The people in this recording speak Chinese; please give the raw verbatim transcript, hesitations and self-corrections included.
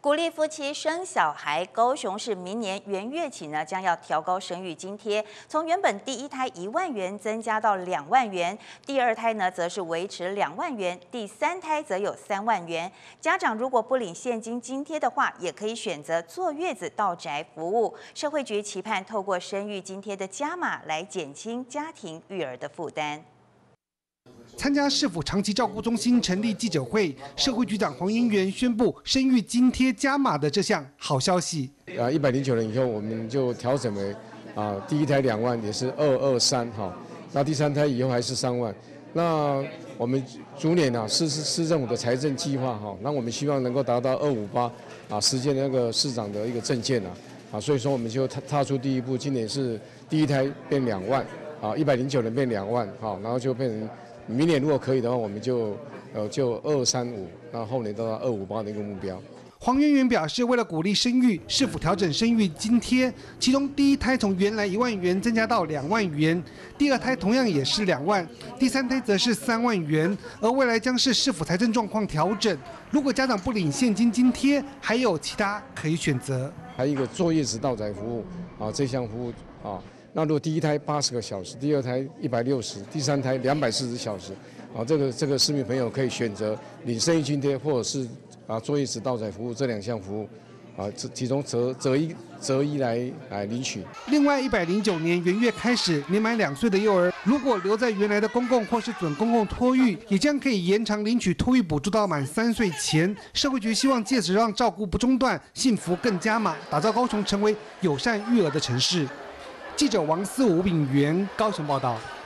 鼓励夫妻生小孩，高雄市明年元月起呢，将要调高生育津贴，从原本第一胎一万元增加到两万元，第二胎呢则是维持两万元，第三胎则有三万元。家长如果不领现金津贴的话，也可以选择坐月子到宅服务。社会局期盼透过生育津贴的加码，来减轻家庭育儿的负担。 参加市府长期照顾中心成立记者会，社会局长黄英元宣布生育津贴加码的这项好消息。 啊，一百零九人以后，我们就调整为啊，第一胎两万，也是二二三哈。那第三胎以后还是三万。那我们逐年啊，市市市政府的财政计划哈，那我们希望能够达到二五八啊，实现那个市长的一个政见啊啊，所以说我们就踏踏出第一步，今年是第一胎变两万啊，一百零九人变两万哈，然后就变成。 明年如果可以的话，我们就呃就二三五，那后年到二五八的一个目标。 黄媛媛表示，为了鼓励生育，市府调整生育津贴，其中第一胎从原来一万元增加到两万元，第二胎同样也是两万，第三胎则是三万元。而未来将是市府财政状况调整，如果家长不领现金津贴，还有其他可以选择。 还有一个坐月子到宅服务啊，这项服务啊。 那如果第一胎八十个小时，第二胎一百六十，第三胎两百四十小时，啊，这个这个市民朋友可以选择领生育津贴，或者是啊坐月子到宅服务这两项服务，啊，这其中择择一择一来来领取。 另外，一百零九年元月开始，年满两岁的幼儿，如果留在原来的公共或是准公共托育，也将可以延长领取托育补助到满三岁前。社会局希望借此让照顾不中断，幸福更加码，打造高雄成为友善育儿的城市。 记者王思武、吴炳源高雄报道。